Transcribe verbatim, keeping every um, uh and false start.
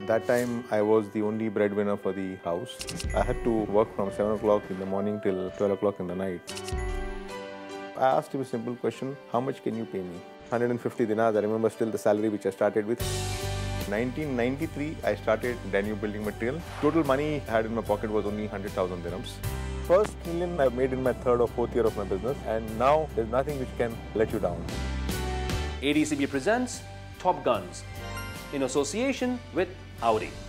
that time, I was the only breadwinner for the house. I had to work from seven o'clock in the morning till twelve o'clock in the night. I asked him a simple question, how much can you pay me? one hundred fifty dinars, I remember still the salary which I started with. nineteen ninety-three, I started Danube Building Material. Total money I had in my pocket was only one hundred thousand dirhams. First million I made in my third or fourth year of my business, and now there's nothing which can let you down. A D C B presents Top Guns in association with Audi.